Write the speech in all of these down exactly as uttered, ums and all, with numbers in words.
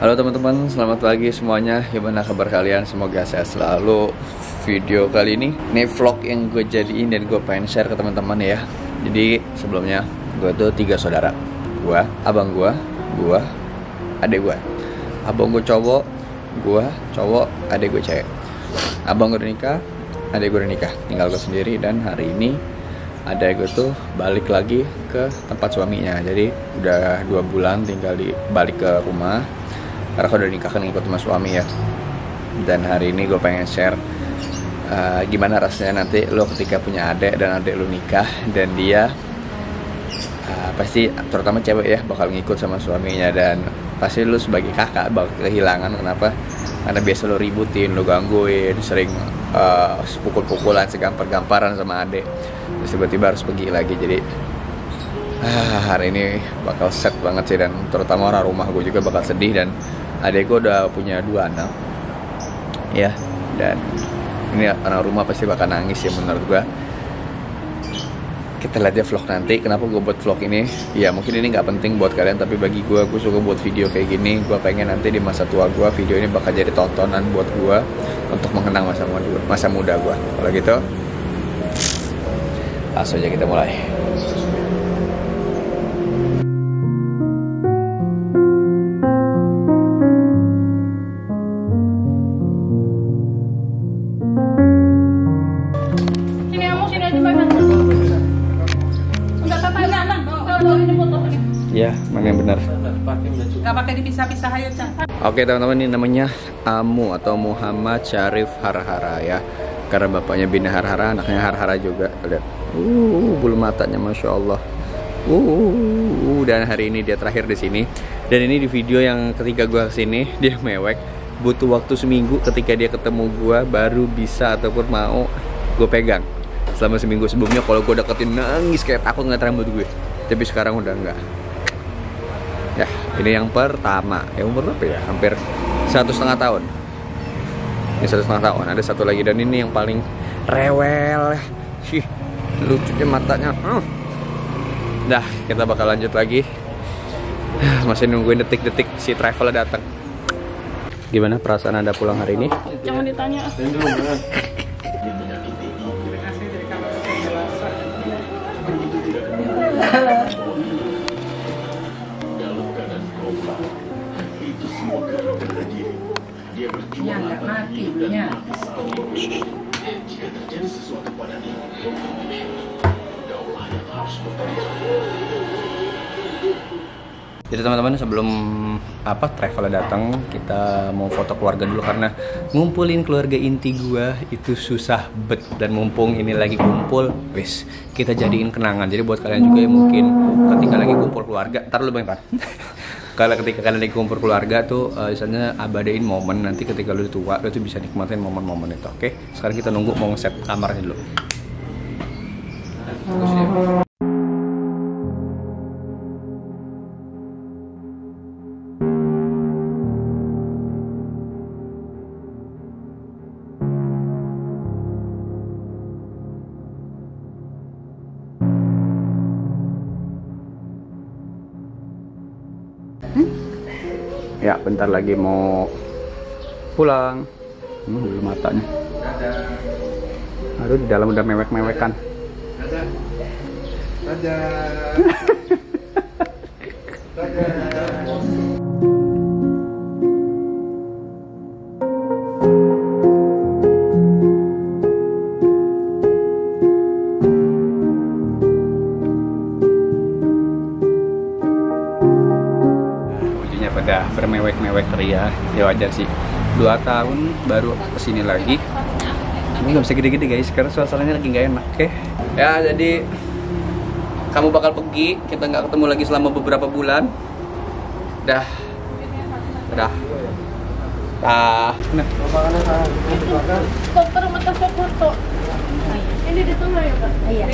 Halo teman-teman, selamat pagi semuanya. Gimana kabar kalian? Semoga sehat selalu. Video kali ini, ini vlog yang gue jadiin dan gue pengen share ke teman-teman ya. Jadi sebelumnya, gue tuh tiga saudara. Gue, abang gue, gue, adek gue. Abang gue cowok, gue cowok, adek gue cewek. Abang gue udah nikah, adek gue udah nikah. Tinggal gue sendiri dan hari ini adek gue tuh balik lagi ke tempat suaminya. Jadi udah dua bulan tinggal di balik ke rumah. Karena aku udah nikah kan ikut sama suami ya. Dan hari ini gue pengen share uh, gimana rasanya nanti lo ketika punya adik dan adik lo nikah. Dan dia uh, pasti terutama cewek ya bakal ngikut sama suaminya. Dan pasti lo sebagai kakak bakal kehilangan. Kenapa? Karena biasa lo ributin, lo gangguin, sering uh, pukul-pukulan, segampar-gamparan sama adik. Terus tiba-tiba harus pergi lagi. Jadi ah, hari ini bakal set banget sih. Dan terutama orang rumah gue juga bakal sedih. Dan adik gue udah punya dua anak ya, dan ini anak rumah pasti bakal nangis ya menurut gue. Kita lihat aja vlog nanti. Kenapa gue buat vlog ini? Ya mungkin ini nggak penting buat kalian, tapi bagi gue, gue suka buat video kayak gini. Gue pengen nanti di masa tua gue, video ini bakal jadi tontonan buat gue untuk mengenang masa muda, masa muda gue. Kalau gitu, langsung aja kita mulai. Ya, mana yang benar? Gak pakai dipisah-pisah aja, Cak. Oke teman-teman, ini namanya Amu atau Muhammad Syarif Harhara ya. Karena bapaknya Bina Harhara, anaknya Harhara juga. Lihat, uh, bulu matanya, masya Allah. Uh, dan hari ini dia terakhir di sini. Dan ini di video yang ketika gua kesini dia mewek. Butuh waktu seminggu ketika dia ketemu gua baru bisa ataupun mau gue pegang. Selama seminggu sebelumnya kalau gue deketin nangis kayak takut ngeliat rambut gue. Tapi sekarang udah enggak. Ya, ini yang pertama. Yang umur berapa ya? Hampir satu setengah tahun. Ini satu setengah tahun. Ada satu lagi dan ini yang paling rewel. Sih, lucunya matanya. Hmm. Dah, kita bakal lanjut lagi. Masih nungguin detik-detik si travel datang. Gimana perasaan Anda pulang hari ini? Jangan ditanya. Ya nggak mati ya. Jadi teman-teman, sebelum apa travel datang, kita mau foto keluarga dulu karena ngumpulin keluarga inti gua itu susah bet. Dan mumpung ini lagi kumpul, wis kita jadiin kenangan. Jadi buat kalian juga yang mungkin ketika lagi kumpul keluarga, ntar lu bang Pan. Kalau ketika kalian lagi kumpul keluarga tuh, uh, misalnya abadain momen nanti ketika lu tua, lu tuh bisa nikmatin momen-momen itu. Oke, sekarang kita nunggu mau nge-set kamarnya dulu. Ya, bentar lagi mau pulang. Hmm, dulu matanya. Aduh, di dalam udah mewek-mewekan. Dadah. Dadah. Dadah. Pada bermewek-mewek ria, ya wajar sih. Dua tahun baru kesini lagi. Ini nggak bisa gede-gede guys, karena suasananya lagi nggak enak. Oke. Ya jadi kamu bakal pergi, kita nggak ketemu lagi selama beberapa bulan. Dah, dah, dah. Nah, Dokter mata foto. Ini di tengah ya Pak? Iya.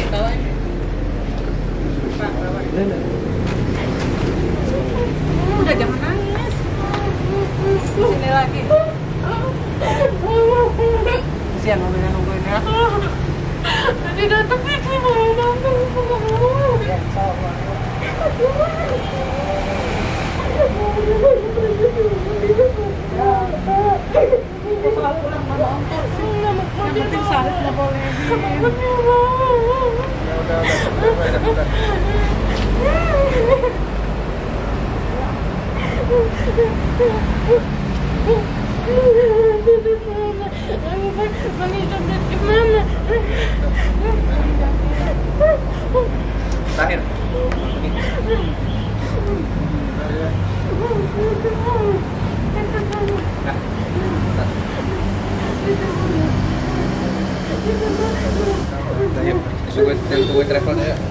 Udah jangan nangis. Sini lagi. Kasihan mobilnya nungguin ya. Tadi datang ini mau nangis. Ya, sama. Selalu ulang mana ongkos sih. Yang penting syarat nggak boleh. Ya udah, udah, udah, Tahir. Tahir, tunggu tunggu travelnya ya.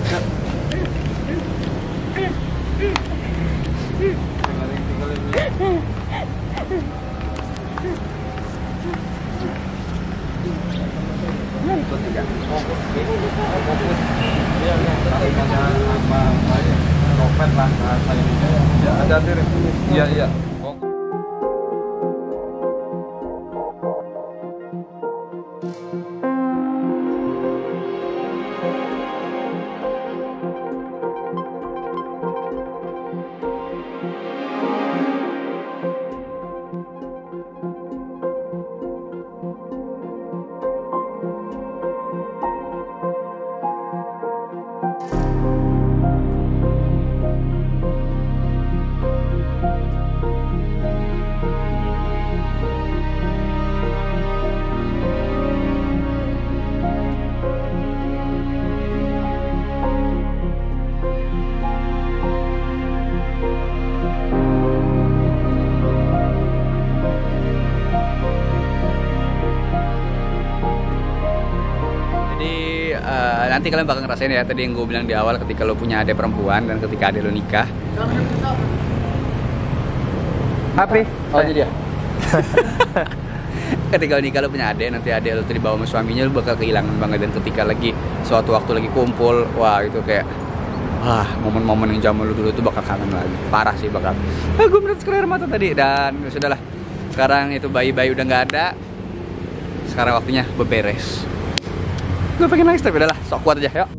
Ada diri. Iya iya. Uh, nanti kalian bakal ngerasain ya tadi yang gue bilang di awal, ketika lo punya adik perempuan dan ketika adik lo nikah. Apa? Oh jadi ya. Ketika lo nikah lo punya adik, nanti adik lo tuh dibawa sama suaminya, lo bakal kehilangan banget. Dan ketika lagi suatu waktu lagi kumpul, wah itu kayak wah momen-momen yang zaman lo dulu tuh bakal kangen lagi. Parah sih bakal. Ah, gue melihat air mata tadi dan ya sudahlah. Sekarang itu bayi-bayi udah nggak ada. Sekarang waktunya beberes. Gue pengen nangis tapi udahlah, sok kuat aja, yuk.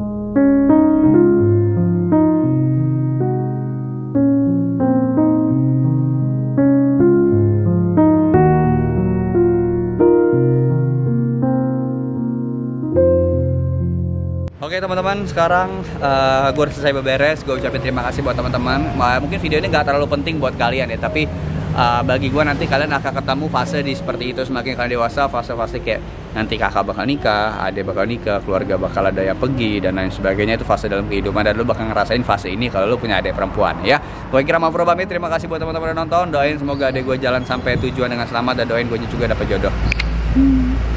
Oke teman-teman, sekarang uh, gue udah selesai beberes. Gue ucapin terima kasih buat teman-teman. Mungkin video ini gak terlalu penting buat kalian ya, tapi uh, bagi gue nanti kalian akan ketemu fase di seperti itu. Semakin kalian dewasa, fase-fase kayak nanti kakak bakal nikah, adik bakal nikah, keluarga bakal ada yang pergi dan lain sebagainya. Itu fase dalam kehidupan dan lo bakal ngerasain fase ini kalau lo punya adik perempuan ya. Gue kira mau pamit, terima kasih buat teman-teman udah nonton. Doain semoga adik gue jalan sampai tujuan dengan selamat dan doain gue juga dapat jodoh. Hmm.